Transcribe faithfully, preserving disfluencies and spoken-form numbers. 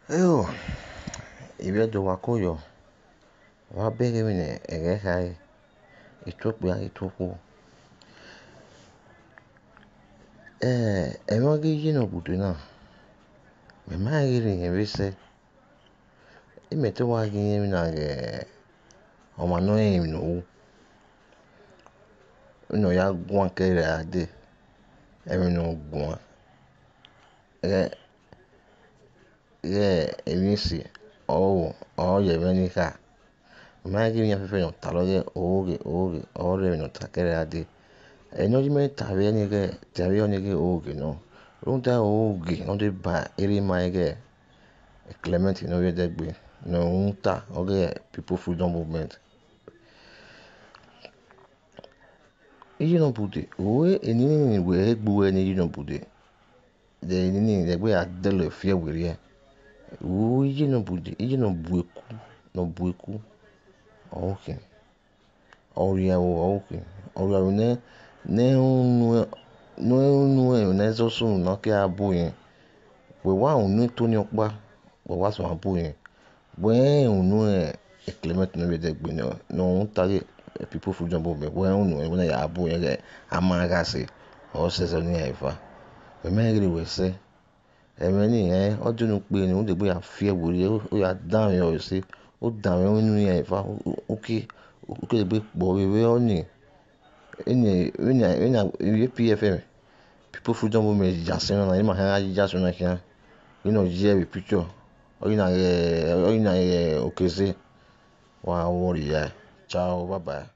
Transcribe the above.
Eyo, ibe do wakoyo. Wa bege mine ege hai. Itokpu ya itokpu. Eh, emo ge yino budu na. Me ma giri ngevise. Ime to wa gi na ge. Oma no em no. Uno ya gwan kere ade. Emi no gwan. Eh, yeah, emisi. Oh, oh, ye veni ka. Ma giri nya fefe no taloge oge oge. Ore no takere ade. Eno jime tawe nige tawe nige oge no. Runta oge no de ba eri ma ege Clement no we degbe no unta oge People Freedom Movement. Iji no bude owe enini ni we egbu eni iji no bude. De enini degbe adele fie were. Owe iji no bude iji no bueku no bueku. Okay. Oria wo okay. Oria wo ne ne unu no unu e ne zo so no ke abu yen. We wa unu to ni opa. We wa so abu yen. We unu e Clement no we degbe no no unta ge People Freedom Movement. We unu e we ya abu yen ge amaga se. O se so ni efa. We me giri we se. Eme ni eh ojo nu pe ni o degbe ya fie were o ya down yo se. O down enu ni efa. O ki o ki degbe po we we oni. Eni eni eni P F M People Freedom Movement jasen na ima ha jasen na kia. You know je we picture. O ina eh o ina eh okeze. Wa worry ya. Ciao, bye bye.